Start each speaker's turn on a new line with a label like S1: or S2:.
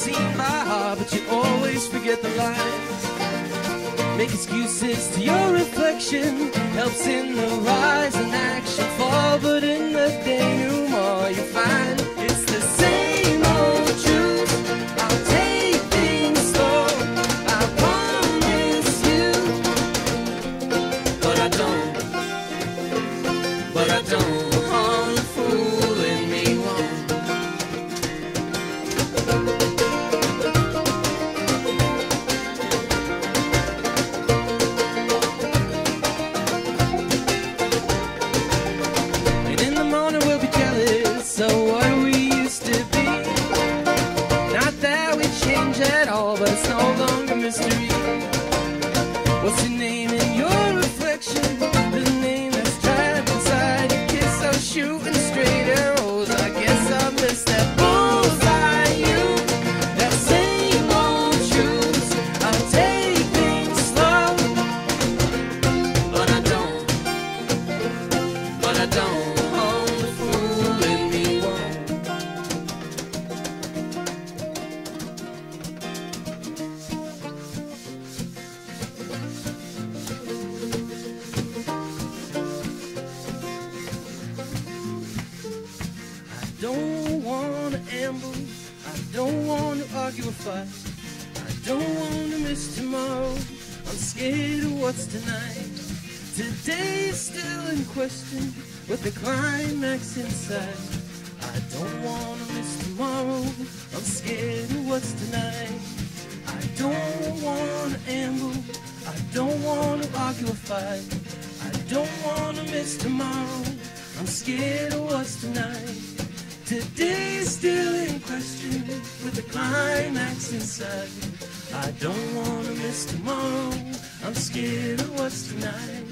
S1: scene by heart, but you always forget the lines. Make excuses to your reflection, helps in the rise and action fall, but in the denouement you find it's the same old truth. I'll take things slow, I promise you, but I don't harm the fool in me won't. And in the morning we'll be jealous of what we used to be. Not that we change at all, but it's no longer mystery. What's your name in your reflection? The name that's trapped inside your kiss. I'm shooting straight arrows. I guess I missed that bullseye. You, that same old truth. I'll take things slow, but I don't harm the fool in me won't. I don't want to amble, I don't want to argue or fight, I don't want to miss tomorrow, I'm scared of what's tonight. Today's still in question, with the climax inside. I don't want to miss tomorrow, I'm scared of what's tonight. I don't want to amble, I don't want to argue or fight, I don't want to miss tomorrow, I'm scared of what's tonight. Today's still in question, with the climax inside. I don't want to miss tomorrow, I'm scared of what's tonight.